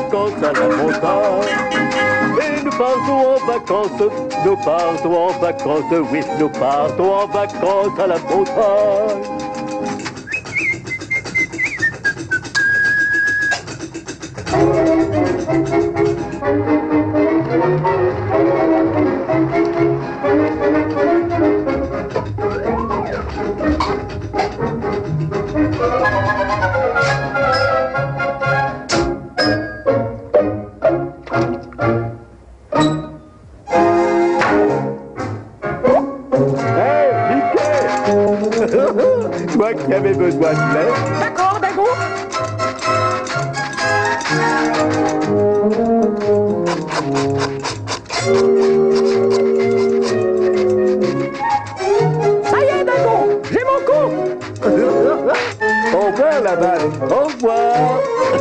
vacances à la montagne. Et nous partons en vacances, nous partons en vacances, oui, nous partons en vacances à la montagne. Toi qui avais besoin de l'aide. D'accord, Dago. Ça y est, Dago, j'ai mon coup. Au revoir, la balle. Au revoir.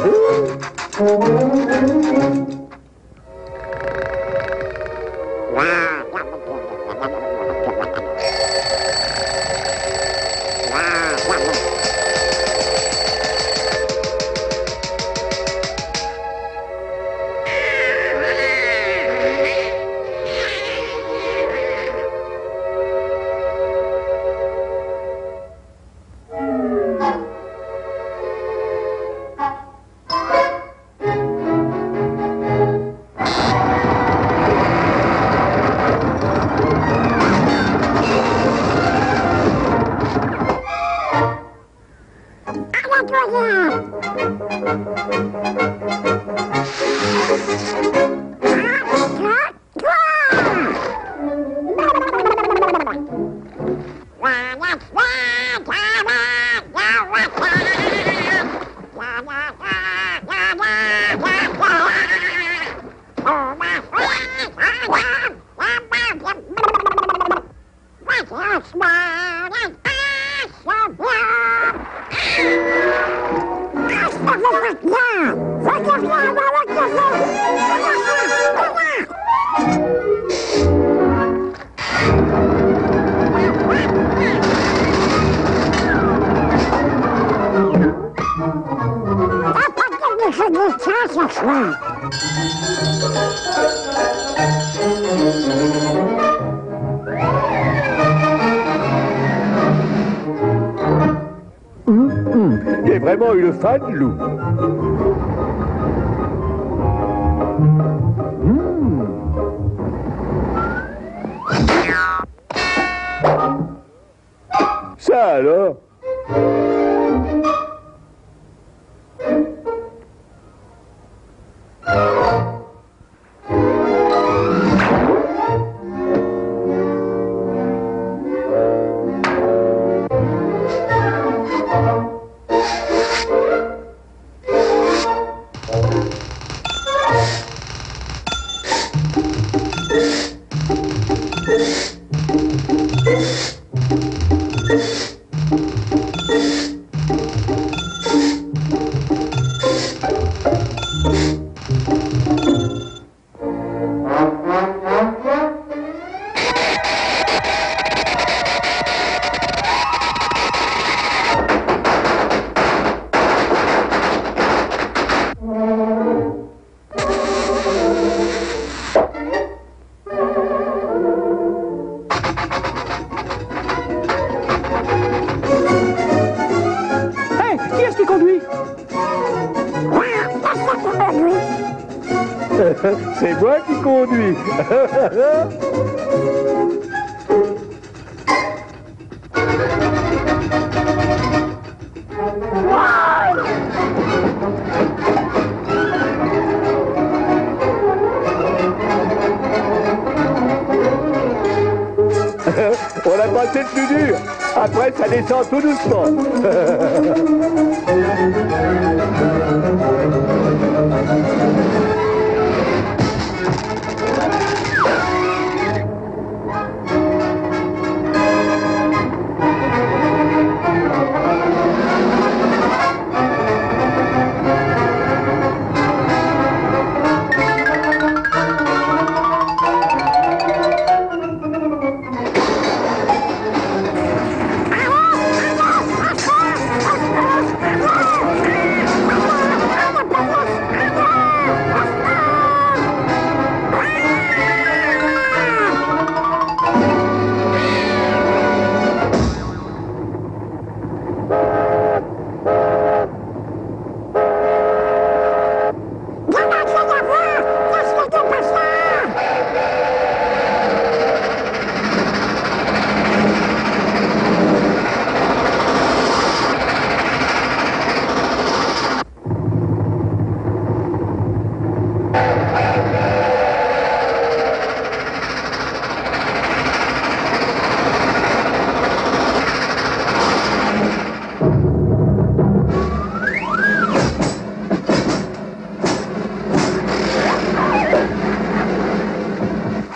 J'ai vraiment eu le fan, loup. Ça alors? C'est moi qui conduis. On a passé le plus dur. Après, ça descend tout doucement.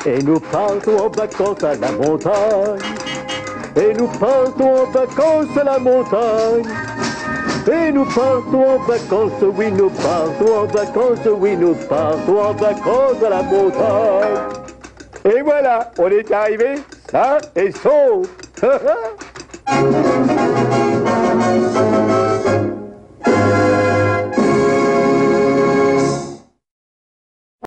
Et nous partons en vacances à la montagne. Et nous partons en vacances à la montagne. Et nous partons en vacances, oui, nous partons en vacances, oui, nous partons en vacances à la montagne. Et voilà, on est arrivé sain et sauf.